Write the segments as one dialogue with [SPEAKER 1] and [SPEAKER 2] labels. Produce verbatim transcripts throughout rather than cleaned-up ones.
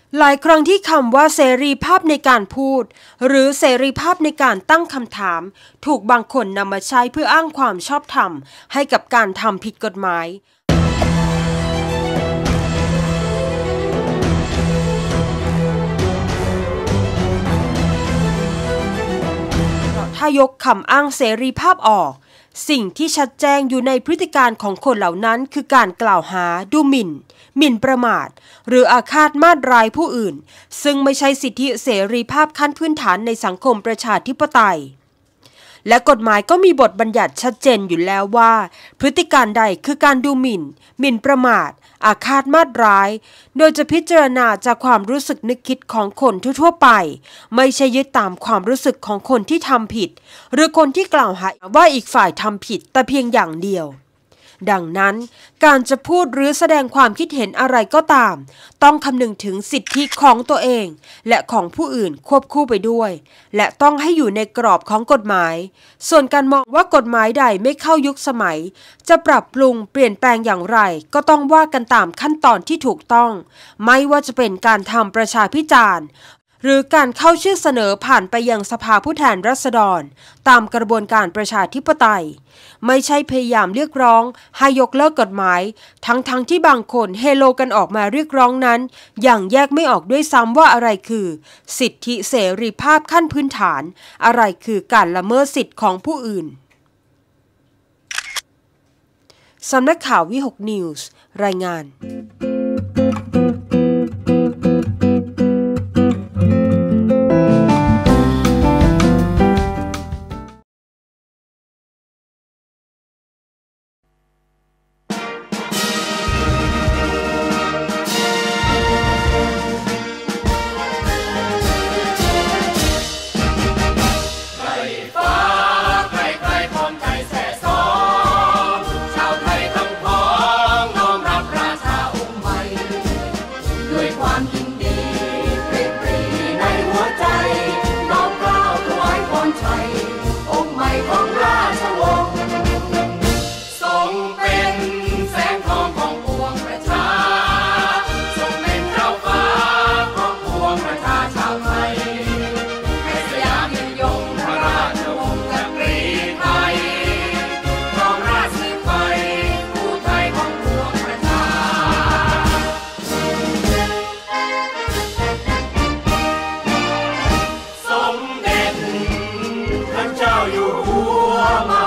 [SPEAKER 1] หลายครั้งที่คำว่าเสรีภาพในการพูดหรือเสรีภาพในการตั้งคำถามถูกบางคนนำมาใช้เพื่ออ้างความชอบธรรมให้กับการทำผิดกฎหมายถ้ายกคำอ้างเสรีภาพออกสิ่งที่ชัดแจ้งอยู่ในพฤติการของคนเหล่านั้นคือการกล่าวหาดูหมิ่นหมิ่นประมาทหรืออาฆาตมาตร้ายผู้อื่นซึ่งไม่ใช่สิทธิเสรีภาพขั้นพื้นฐานในสังคมประชาธิปไตยและกฎหมายก็มีบทบัญญัติชัดเจนอยู่แล้วว่าพฤติการใดคือการดูหมิ่นหมิ่นประมาทอาฆาตมาตร้ายโดยจะพิจารณาจากความรู้สึกนึกคิดของคนทั่วๆไปไม่ใช่ยึดตามความรู้สึกของคนที่ทำผิดหรือคนที่กล่าวหาว่าอีกฝ่ายทำผิดแต่เพียงอย่างเดียวดังนั้นการจะพูดหรือแสดงความคิดเห็นอะไรก็ตามต้องคำนึงถึงสิทธิของตัวเองและของผู้อื่นควบคู่ไปด้วยและต้องให้อยู่ในกรอบของกฎหมายส่วนการมองว่ากฎหมายใดไม่เข้ายุคสมัยจะปรับปรุงเปลี่ยนแปลงอย่างไรก็ต้องว่ากันตามขั้นตอนที่ถูกต้องไม่ว่าจะเป็นการทำประชาพิจารณ์หรือการเข้าชื่อเสนอผ่านไปยังสภาผู้แทนราษฎรตามกระบวนการประชาธิปไตยไม่ใช่พยายามเรียกร้องให้ยกเลิกกฎหมายทั้งๆ ท, ที่บางคนเฮโลกันออกมาเรียกร้องนั้นอย่างแยกไม่ออกด้วยซ้ำว่าอะไรคือสิทธิเสรีภาพขั้นพื้นฐานอะไรคือการละเมิดสิทธิของผู้อื่นสำนักข่าววิหกนิวส์รายงาน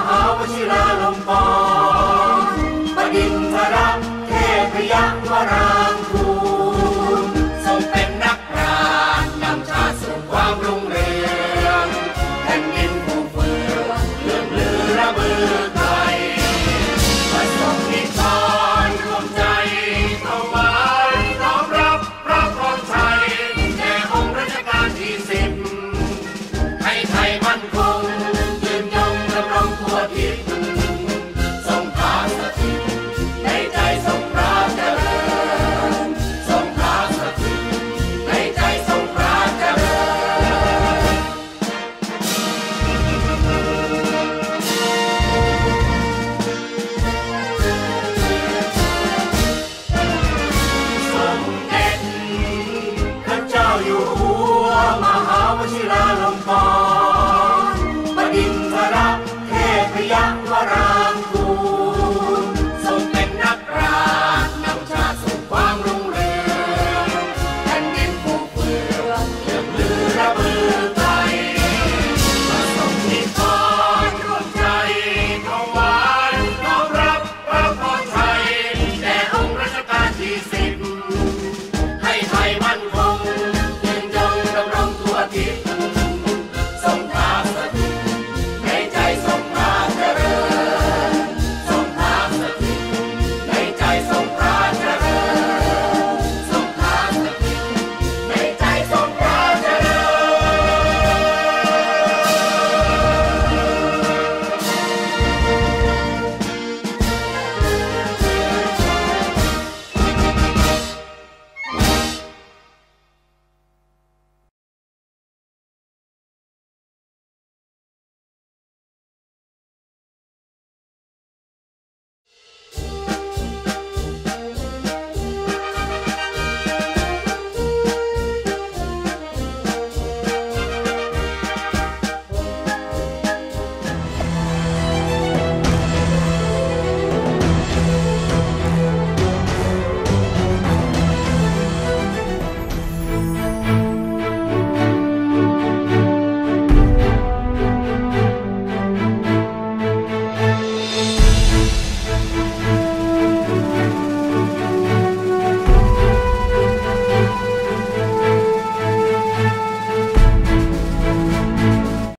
[SPEAKER 2] บดินทรเทพยวรา